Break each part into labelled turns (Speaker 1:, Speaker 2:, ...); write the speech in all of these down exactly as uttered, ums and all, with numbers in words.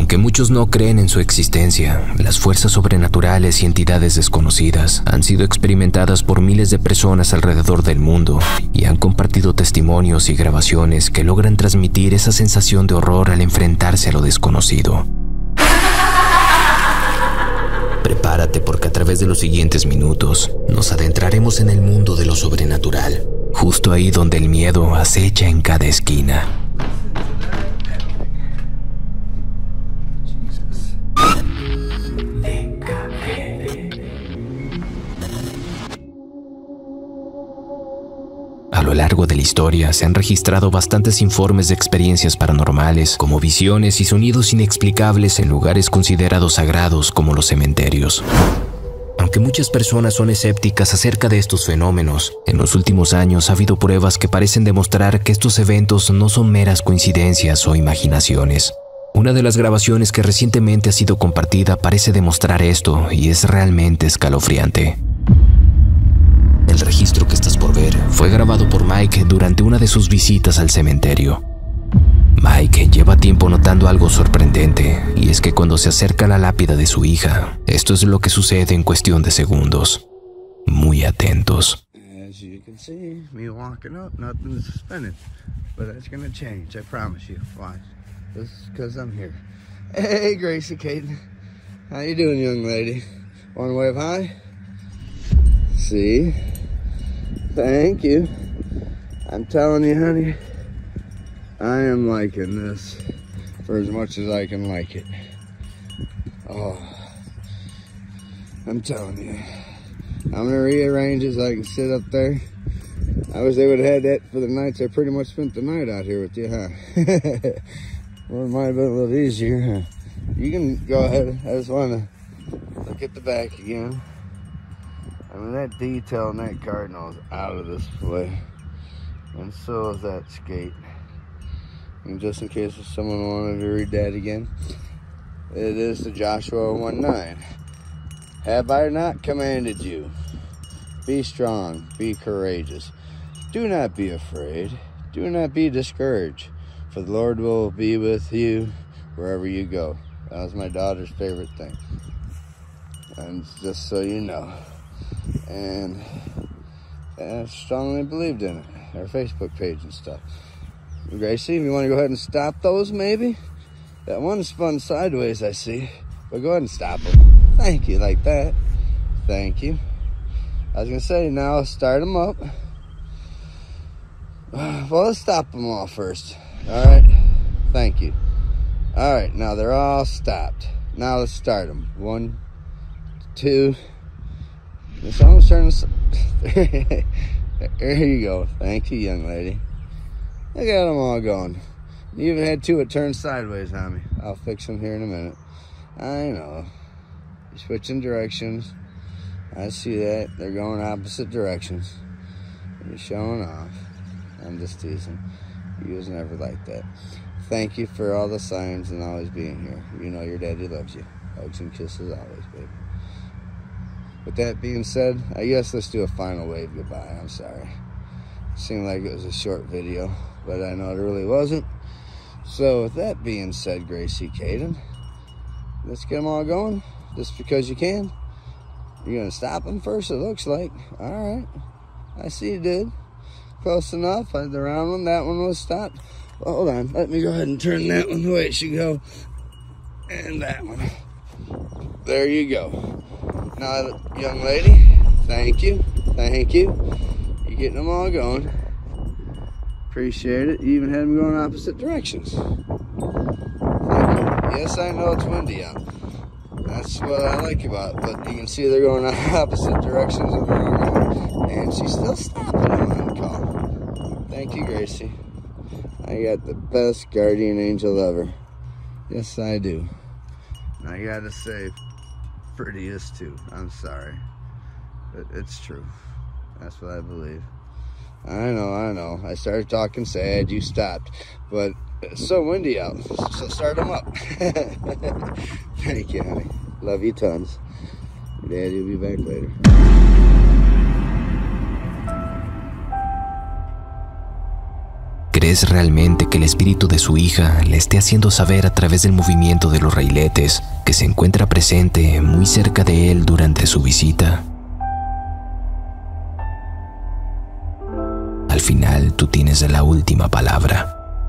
Speaker 1: Aunque muchos no creen en su existencia, las fuerzas sobrenaturales y entidades desconocidas han sido experimentadas por miles de personas alrededor del mundo y han compartido testimonios y grabaciones que logran transmitir esa sensación de horror al enfrentarse a lo desconocido. Prepárate porque a través de los siguientes minutos nos adentraremos en el mundo de lo sobrenatural, justo ahí donde el miedo acecha en cada esquina. A lo largo de la historia se han registrado bastantes informes de experiencias paranormales, como visiones y sonidos inexplicables en lugares considerados sagrados como los cementerios. Aunque muchas personas son escépticas acerca de estos fenómenos, en los últimos años ha habido pruebas que parecen demostrar que estos eventos no son meras coincidencias o imaginaciones. Una de las grabaciones que recientemente ha sido compartida parece demostrar esto y es realmente escalofriante. El registro que estás por ver fue grabado por Mike durante una de sus visitas al cementerio. Mike lleva tiempo notando algo sorprendente, y es que cuando se acerca a la lápida de su hija, esto es lo que sucede en cuestión de segundos. Muy atentos.
Speaker 2: As you can see, me walking up, nothing's spinning, but that's gonna change, I promise you. Watch, this is because I'm here. Hey, Gracie Caden, how you doing, young lady? Want to wave hi? See? Thank you. I'm telling you, honey, I am liking this for as much as I can like it. Oh, I'm telling you. I'm gonna rearrange it so I can sit up there. I wish they would have had that for the nights I pretty much spent the night out here with you, huh? Well, it might have been a little easier, huh? You can go ahead. I just wanna look at the back again. I mean, that detail in that Cardinal is out of this way. And so is that skate. And just in case if someone wanted to read that again, it is the Joshua one nine. Have I not commanded you? Be strong, be courageous. Do not be afraid. Do not be discouraged. For the Lord will be with you wherever you go. That was my daughter's favorite thing. And just so you know. And I strongly believed in it. Our Facebook page and stuff. Gracie, if you want to go ahead and stop those, maybe? That one spun sideways, I see. But go ahead and stop them. Thank you, like that. Thank you. I was going to say, now start them up. Well, let's stop them all first. All right? Thank you. All right, now they're all stopped. Now let's start them. One, two. This almost turning. There you go. Thank you, young lady. Look at them all going. You even had two that turned sideways on me. I'll fix them here in a minute. I know. You're switching directions. I see that. They're going opposite directions. You're showing off. I'm just teasing. You was never like that. Thank you for all the signs and always being here. You know your daddy loves you. Hugs and kisses always, baby. With that being said, I guess let's do a final wave goodbye. I'm sorry. It seemed like it was a short video, but I know it really wasn't. So with that being said, Gracie Caden, let's get them all going, just because you can. You're gonna stop them first, it looks like. All right, I see you did. Close enough. I had the round one, that one was stopped. Well, hold on, let me go ahead and turn that one the way it should go. And that one. There you go. Now, young lady, thank you, thank you. You're getting them all going. Appreciate it. You even had them going opposite directions. Thank you. Yes, I know it's windy out. That's what I like about it, but you can see they're going opposite directions of where I'm going. And she's still stopping them on call. Thank you, Gracie. I got the best guardian angel ever. Yes, I do. And I gotta say, prettiest too. I'm sorry. It, it's true. That's what I believe. I know, I know. I started talking sad, you stopped. But it's so windy out, so start them up. Thank you, honey. Love you tons. Your daddy will be back later.
Speaker 1: ¿Crees es realmente que el espíritu de su hija le esté haciendo saber a través del movimiento de los railetes que se encuentra presente muy cerca de él durante su visita. Al final, tú tienes la última palabra.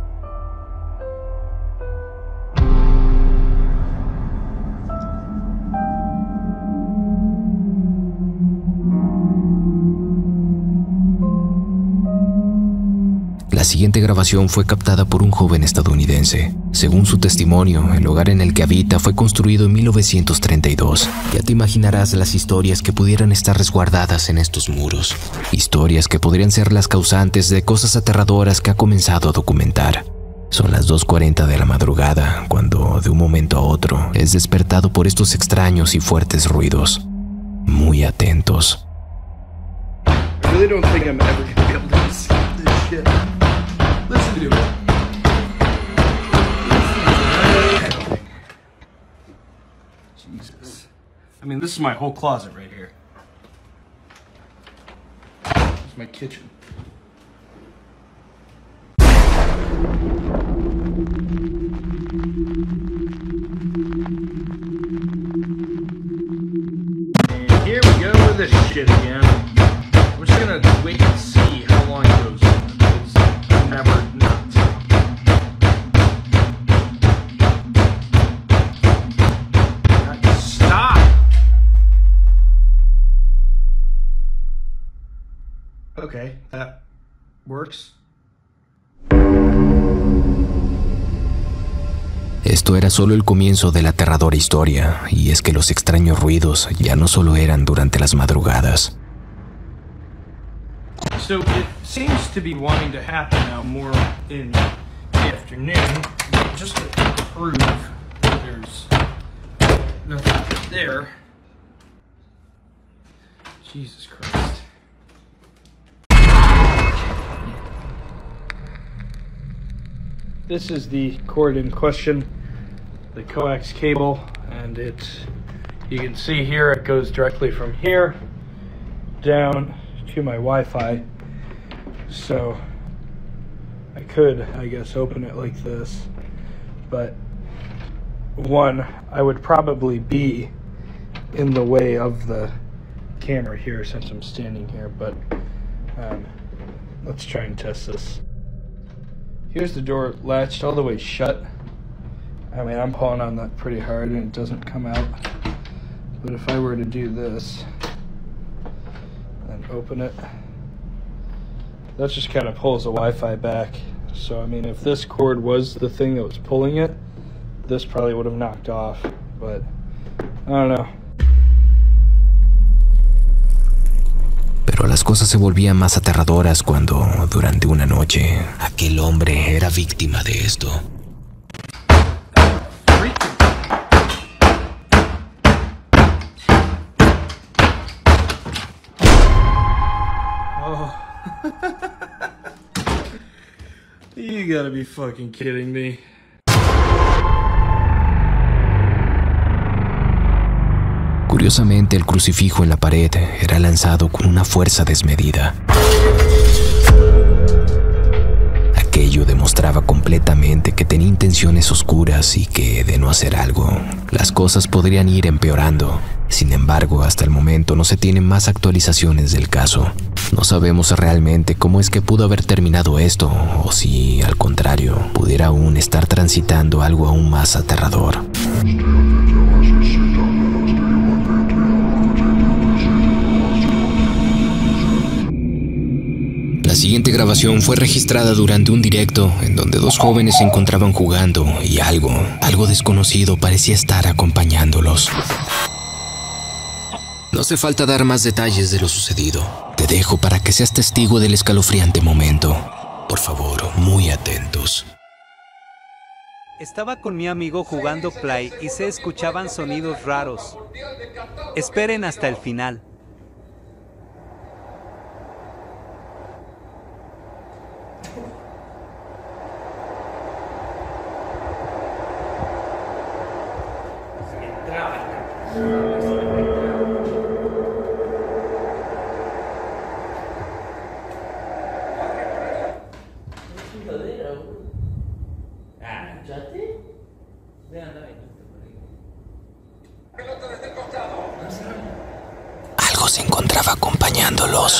Speaker 1: La siguiente grabación fue captada por un joven estadounidense. Según su testimonio, el hogar en el que habita fue construido en mil novecientos treinta y dos. Ya te imaginarás las historias que pudieran estar resguardadas en estos muros. Historias que podrían ser las causantes de cosas aterradoras que ha comenzado a documentar. Son las dos cuarenta de la madrugada, cuando de un momento a otro es despertado por estos extraños y fuertes ruidos. Muy atentos.
Speaker 3: I really don't think I'm ever gonna be able to escape this shit. Listen to me. Jesus. I mean, this is my whole closet right here. This is my kitchen. And here we go with this shit again. We're just gonna wait and see how long it goes. It's never not. Stop! Okay, that works.
Speaker 1: Esto era solo el comienzo de la aterradora historia, y es que los extraños ruidos ya no solo eran durante las madrugadas.
Speaker 3: So it seems to be wanting to happen now more in the afternoon, just to prove that there's nothing there. Jesus Christ. This is the cord in question, the coax cable, and it's, you can see here it goes directly from here down to my Wi-Fi. So I could, I guess, open it like this, but one, I would probably be in the way of the camera here since I'm standing here, but um, let's try and test this. Here's the door latched all the way shut. I mean, I'm pulling on that pretty hard and it doesn't come out. But if I were to do this and open it, that just kind of pulls the Wi-Fi back. So, I mean, if this cord was the thing that was pulling it, this probably would have knocked off. But, I don't know.
Speaker 1: Pero las cosas se volvían más aterradoras cuando, durante una noche, aquel hombre era víctima de esto.
Speaker 3: Oh. You gotta be fucking kidding me.
Speaker 1: Curiosamente, el crucifijo en la pared era lanzado con una fuerza desmedida. Aquello demostraba completamente que tenía intenciones oscuras y que, de no hacer algo, las cosas podrían ir empeorando. Sin embargo, hasta el momento no se tienen más actualizaciones del caso. No sabemos realmente cómo es que pudo haber terminado esto, o si, al contrario, pudiera aún estar transitando algo aún más aterrador. La siguiente grabación fue registrada durante un directo en donde dos jóvenes se encontraban jugando y algo, algo desconocido parecía estar acompañándolos. No hace falta dar más detalles de lo sucedido. Te dejo para que seas testigo del escalofriante momento. Por favor, muy atentos.
Speaker 4: Estaba con mi amigo jugando Play y se escuchaban sonidos raros. Esperen hasta el final.
Speaker 5: Chingadera.
Speaker 1: Algo se encontraba acompañándolos.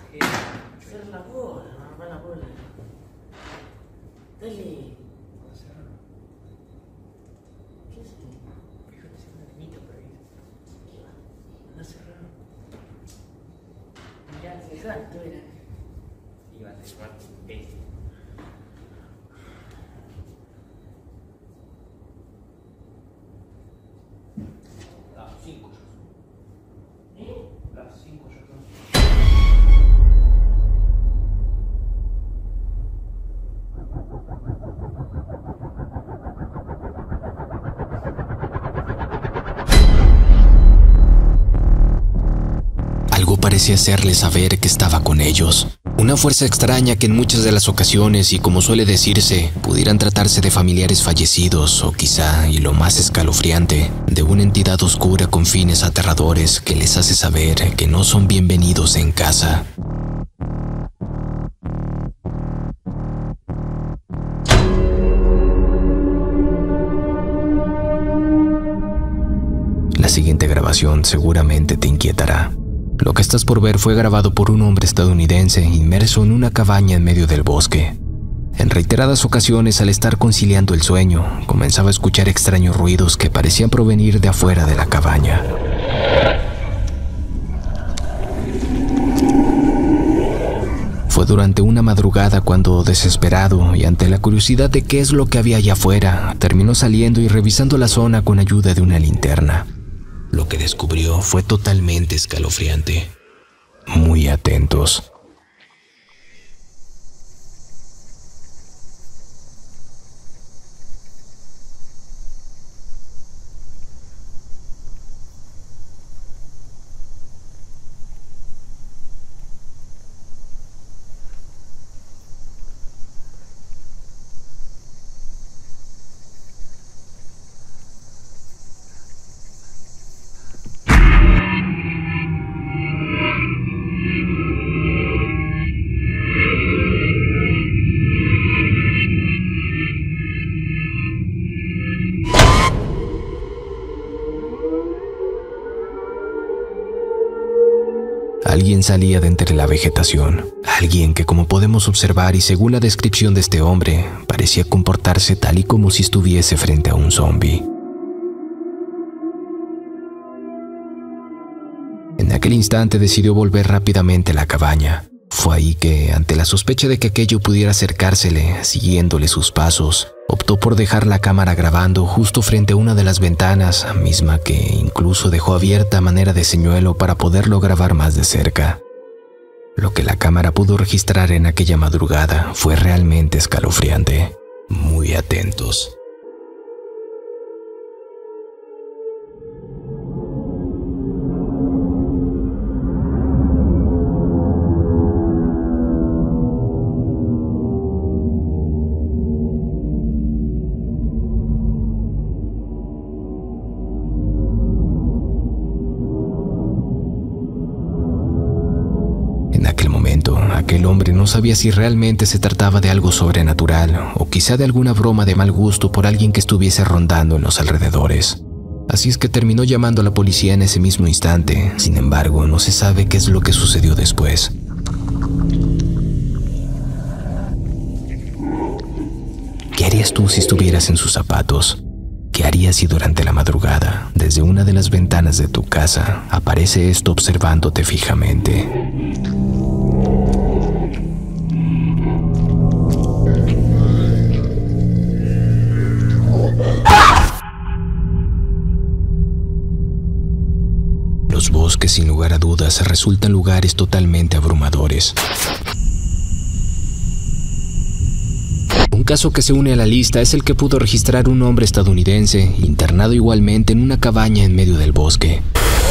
Speaker 1: Algo parecía hacerle saber que estaba con ellos. Una fuerza extraña que en muchas de las ocasiones, y como suele decirse, pudieran tratarse de familiares fallecidos o quizá, y lo más escalofriante, de una entidad oscura con fines aterradores que les hace saber que no son bienvenidos en casa. La siguiente grabación seguramente te inquietará. Lo que estás por ver fue grabado por un hombre estadounidense inmerso en una cabaña en medio del bosque. En reiteradas ocasiones, al estar conciliando el sueño, comenzaba a escuchar extraños ruidos que parecían provenir de afuera de la cabaña. Fue durante una madrugada cuando, desesperado y ante la curiosidad de qué es lo que había allá afuera, terminó saliendo y revisando la zona con ayuda de una linterna. Lo que descubrió fue totalmente escalofriante. Muy atentos. Alguien salía de entre la vegetación. Alguien que, como podemos observar y según la descripción de este hombre, parecía comportarse tal y como si estuviese frente a un zombi. En aquel instante decidió volver rápidamente a la cabaña. Fue ahí que, ante la sospecha de que aquello pudiera acercársele, siguiéndole sus pasos, optó por dejar la cámara grabando justo frente a una de las ventanas, misma que incluso dejó abierta a manera de señuelo para poderlo grabar más de cerca. Lo que la cámara pudo registrar en aquella madrugada fue realmente escalofriante. Muy atentos. Aquel hombre no sabía si realmente se trataba de algo sobrenatural o quizá de alguna broma de mal gusto por alguien que estuviese rondando en los alrededores. Así es que terminó llamando a la policía en ese mismo instante. Sin embargo, no se sabe qué es lo que sucedió después. ¿Qué harías tú si estuvieras en sus zapatos? ¿Qué harías si durante la madrugada, desde una de las ventanas de tu casa, aparece esto observándote fijamente? Los bosques, sin lugar a dudas, resultan lugares totalmente abrumadores. Un caso que se une a la lista es el que pudo registrar un hombre estadounidense, internado igualmente en una cabaña en medio del bosque.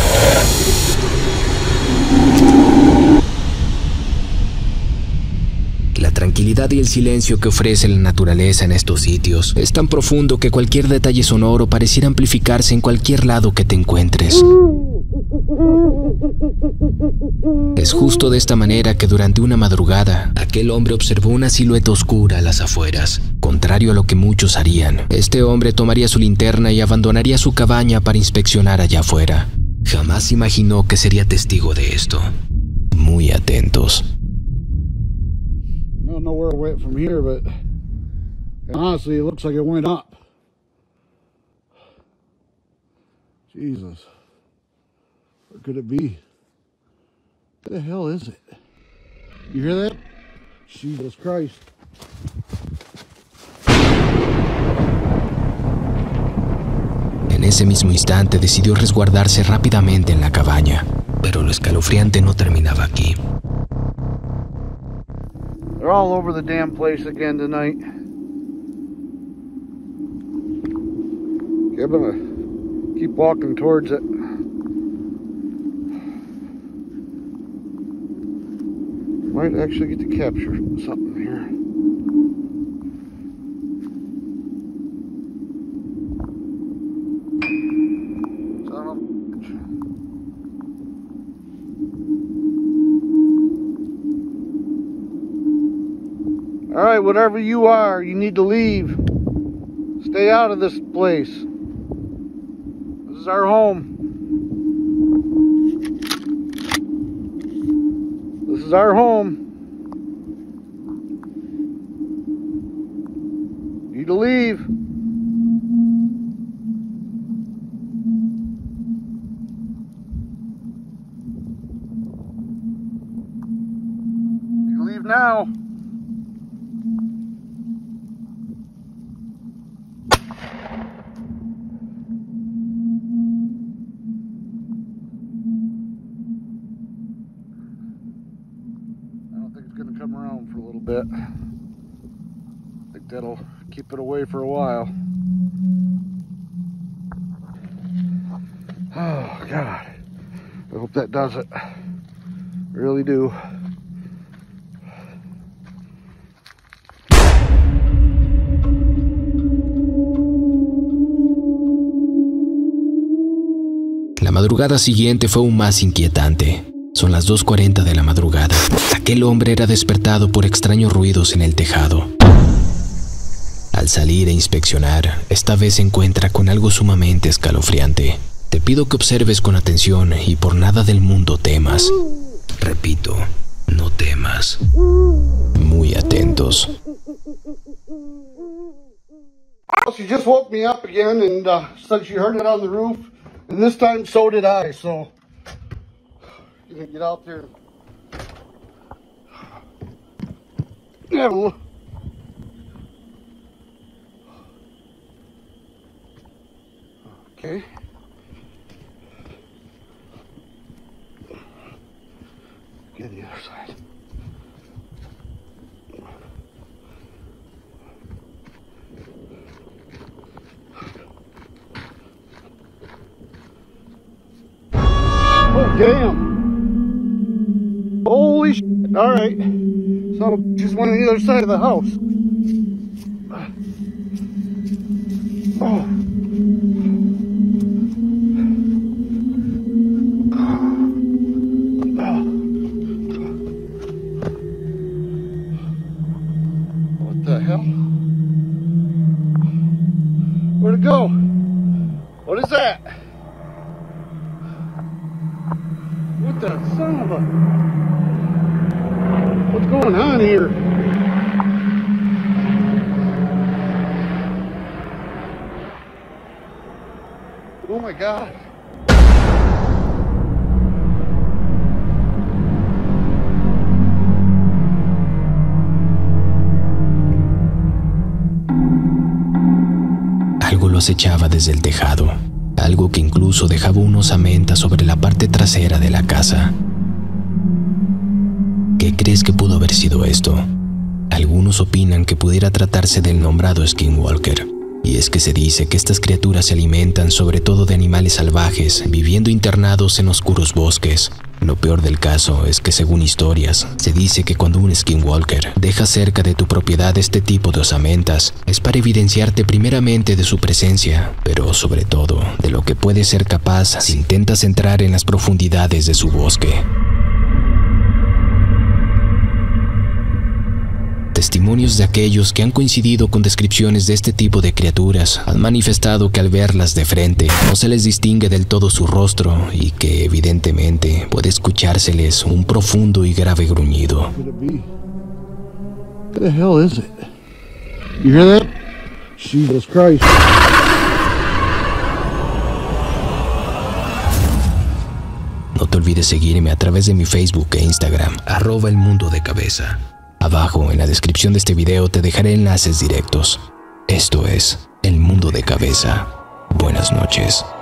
Speaker 1: La tranquilidad y el silencio que ofrece la naturaleza en estos sitios es tan profundo que cualquier detalle sonoro pareciera amplificarse en cualquier lado que te encuentres. Es justo de esta manera que durante una madrugada, aquel hombre observó una silueta oscura a las afueras. Contrario a lo que muchos harían, este hombre tomaría su linterna y abandonaría su cabaña para inspeccionar allá afuera. Jamás imaginó que sería testigo de esto. Muy atentos.
Speaker 5: I don't know where it went from here, but honestly, it looks like it went up. Jesus. Where could it be? What the hell is it? You hear that? Jesus Christ.
Speaker 1: En ese mismo instante decidió resguardarse rápidamente en la cabaña, pero lo escalofriante no terminaba aquí.
Speaker 5: They're all over the damn place again tonight. Okay, I'm gonna keep walking towards it. Might actually get to capture something here. All right, whatever you are, you need to leave. Stay out of this place. This is our home. This is our home. You need to leave. You leave now. Come around for a little bit. I think that'll keep it away for a while. Oh God, I hope that does it. I really do.
Speaker 1: La madrugada siguiente fue aún más inquietante. Son las dos cuarenta de la madrugada. Aquel hombre era despertado por extraños ruidos en el tejado. Al salir e inspeccionar, esta vez se encuentra con algo sumamente escalofriante. Te pido que observes con atención y por nada del mundo temas. Repito, no temas. Muy atentos.
Speaker 5: She just woke me up again and uh, said she heard it on the roof, and this time so did I, so gonna get out there. Yeah, well, okay. Get the other side. Oh, damn. Holy shit. All right. So just went on the other side of the house. Oh. What the hell? Where'd it go? What is that? What the son of a... What's going on here? Oh my God.
Speaker 1: Algo lo acechaba desde el tejado, algo que incluso dejaba una osamenta sobre la parte trasera de la casa. ¿Qué crees que pudo haber sido esto? Algunos opinan que pudiera tratarse del nombrado Skinwalker, y es que se dice que estas criaturas se alimentan sobre todo de animales salvajes, viviendo internados en oscuros bosques. Lo peor del caso es que, según historias, se dice que cuando un Skinwalker deja cerca de tu propiedad este tipo de osamentas, es para evidenciarte primeramente de su presencia, pero sobre todo de lo que puede ser capaz si intentas entrar en las profundidades de su bosque. Testimonios de aquellos que han coincidido con descripciones de este tipo de criaturas han manifestado que al verlas de frente no se les distingue del todo su rostro y que evidentemente puede escuchárseles un profundo y grave gruñido.
Speaker 5: What the hell is it? You hear that? Jesus Christ.
Speaker 1: No te olvides seguirme a través de mi Facebook e Instagram, arroba el mundo de cabeza. Abajo en la descripción de este video te dejaré enlaces directos. Esto es El Mundo de Cabeza. Buenas noches.